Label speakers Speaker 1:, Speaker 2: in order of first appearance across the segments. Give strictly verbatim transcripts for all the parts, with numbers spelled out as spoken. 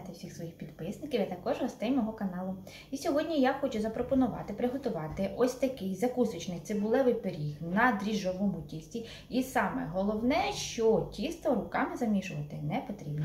Speaker 1: вітати всіх своїх підписників, а також гостей мого каналу. І сьогодні я хочу запропонувати приготувати ось такий закусочний цибулевий пиріг на дріжджовому тісті. І саме головне, що тісто руками замішувати не потрібно.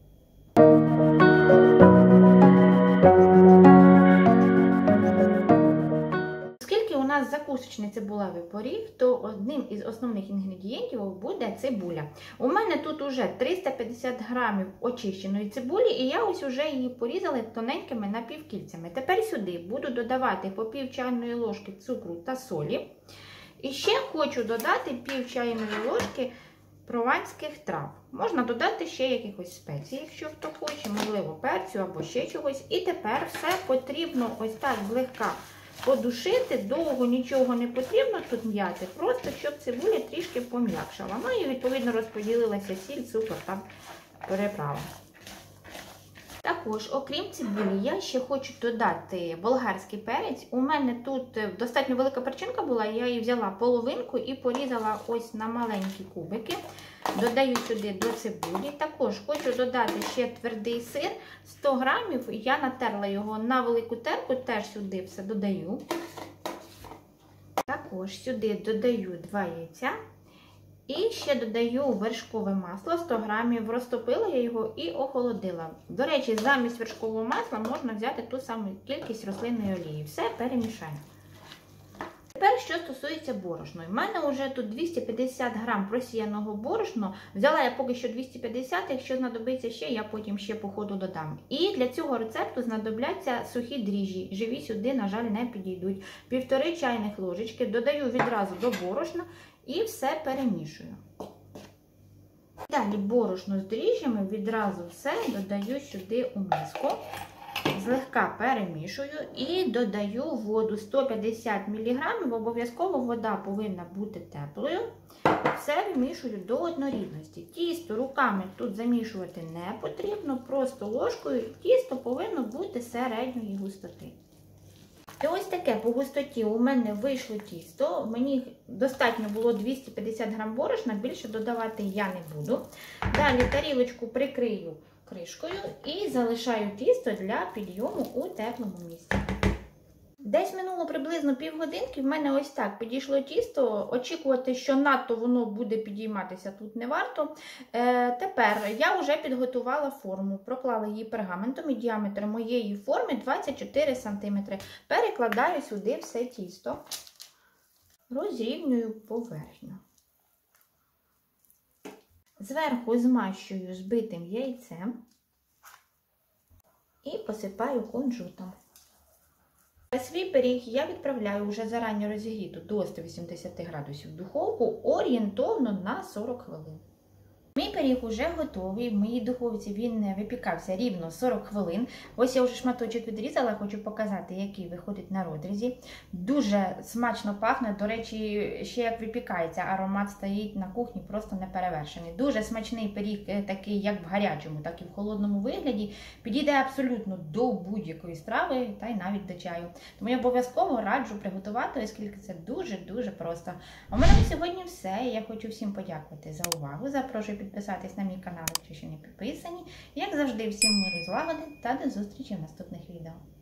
Speaker 1: У нас закусочний цибулевий пиріг, то одним із основних інгредієнтів буде цибуля. У мене тут уже триста п'ятдесят грамів очищеної цибулі, і я ось уже її порізала тоненькими напівкільцями. Тепер сюди буду додавати по пів чайної ложки цукру та солі. І ще хочу додати пів чайної ложки прованських трав. Можна додати ще якихось спецій, якщо хто хоче, можливо перцю або ще чогось. І тепер все потрібно ось так злегка подушити, довго нічого не потрібно тут м'яти, просто щоб цибуля трішки пом'якшала. Ну і відповідно розподілилася сіль, цукор та переправа. Також, окрім цибулі, я ще хочу додати болгарський перець. У мене тут достатньо велика перчинка була, я її взяла половинку і порізала ось на маленькі кубики. Додаю сюди до цибулі. Також хочу додати ще твердий сир, сто грамів. Я натерла його на велику терку, теж сюди все додаю. Також сюди додаю два яйця. І ще додаю вершкове масло, сто грамів, розтопила я його і охолодила. До речі, замість вершкового масла можна взяти ту саму кількість рослинної олії. Все перемішаю. Тепер, що стосується борошна. У мене вже тут двісті п'ятдесят грам просіяного борошна. Взяла я поки що двісті п'ятдесят, якщо знадобиться ще, я потім ще по ходу додам. І для цього рецепту знадобляться сухі дріжджі. Живі сюди, на жаль, не підійдуть. Півтори чайних ложечки додаю відразу до борошна і все перемішую. Далі борошно з дріжджами відразу все додаю сюди у миску. Злегка перемішую і додаю воду сто п'ятдесят міліграмів, обов'язково вода повинна бути теплою. Все вимішую до однорідності. Тісто руками тут замішувати не потрібно, просто ложкою. Тісто повинно бути середньої густоти. І ось таке по густоті у мене вийшло тісто. Мені достатньо було двісті п'ятдесят грам борошна, більше додавати я не буду. Далі тарілочку прикрию кришкою і залишаю тісто для підйому у теплому місці. Десь минуло приблизно півгодинки, в мене ось так підійшло тісто. Очікувати, що надто воно буде підійматися, тут не варто. Е, тепер я вже підготувала форму, проклала її пергаментом і діаметр моєї форми двадцять чотири сантиметри. Перекладаю сюди все тісто, розрівнюю поверхню. Зверху змащую збитим яйцем і посипаю кунжутом. Свій пиріг я відправляю вже зарані розігріту до ста вісімдесяти градусів духовку орієнтовно на сорок хвилин. Мій пиріг уже готовий, в моїй духовці він випікався рівно сорок хвилин. Ось я вже шматочок відрізала, хочу показати, який виходить на розрізі. Дуже смачно пахне, до речі, ще як випікається, аромат стоїть на кухні просто неперевершений. Дуже смачний пиріг, такий як в гарячому, так і в холодному вигляді. Підійде абсолютно до будь-якої страви, та й навіть до чаю. Тому я обов'язково раджу приготувати, оскільки це дуже-дуже просто. А у мене на сьогодні все. Я хочу всім подякувати за увагу. Запрошую підписатись на мій канал, якщо ще не підписані. Як завжди, всім миру, злагоди та до зустрічі в наступних відео.